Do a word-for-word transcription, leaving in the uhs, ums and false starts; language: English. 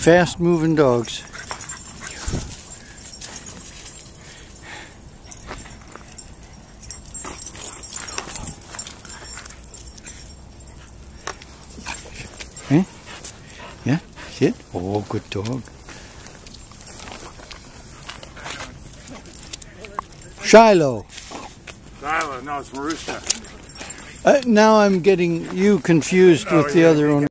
Fast moving dogs. Eh? Yeah, sit. Oh, good dog. Shiloh. Shiloh, no, it's Marusha. Uh, now I'm getting you confused Oh, with the yeah. other one.